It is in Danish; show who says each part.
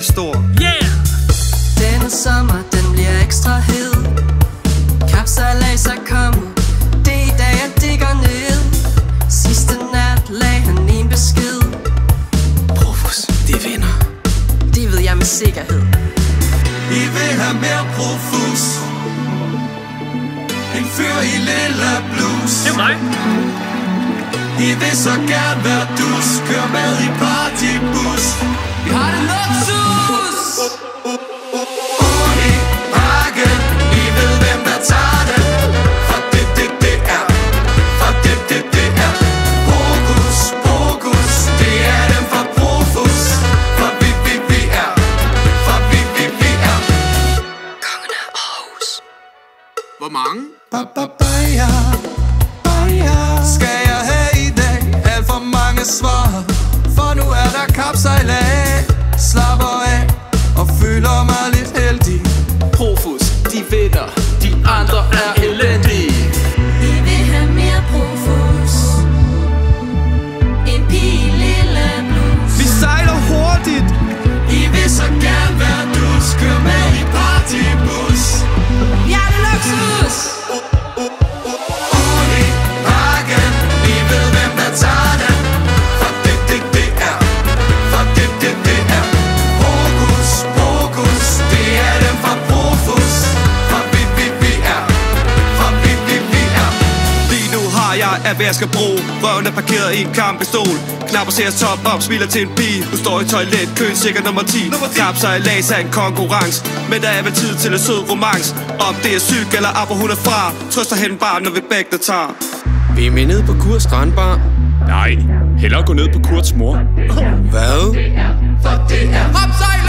Speaker 1: stor.
Speaker 2: Yeah!
Speaker 3: Denne sommer, den bliver ekstra hed. Kapsejladsen er kommet. Det er i dag, jeg digger ned. Sidste nat lagde han en besked.
Speaker 1: Profus, de vinder.
Speaker 3: Det ved jeg med sikkerhed.
Speaker 4: I vil have mere Profus. En fyr i lilla blues.
Speaker 2: Det er mig.
Speaker 4: I vil så gerne være dus. Kør med i partybus.
Speaker 3: Vi har det luksus.
Speaker 4: Uni Hagen. I ved hvem der tager det. For det er. For det er. Hokus pokus. Det er dem fra Profus. For vi er. For vi er.
Speaker 3: Kongerne af Aarhus.
Speaker 2: Hvor mange?
Speaker 4: Skal jeg have i dag alt for mange svar? For nu er der kapsejlads. Slapper af og føler mig lidt heldig.
Speaker 1: Profus, de vinder. De andre er elendige.
Speaker 5: I vil have mere Profus. En pige lille blues.
Speaker 4: Vi sejler hurtigt. I vil så gerne være dus. Kør med i partybus.
Speaker 3: Vi har det luksus.
Speaker 4: Uni Hagen. I ved hvem der tager det. For det er. For det er. Hokus pokus. Det er dem fra Profus. For vi er. For vi er.
Speaker 6: Lige nu har jeg at vaske bro. Røven er parkeret i en kampestol. Knapper ser top op, smiler til en pige. Du står i toiletkøen, sikkert nummer 10. Kapsejlads er en konkurrence, men der er vel tid til en sød romance. Om det er syg eller ab, hvor hun er fra. Trøster hende bare, når vi begge tager.
Speaker 1: Vi er med nede på Kurs Strandbar.
Speaker 2: Nej, hellere gå ned på Kurts mor.
Speaker 1: Hvad?
Speaker 4: For det er.
Speaker 3: Kapsejladsen.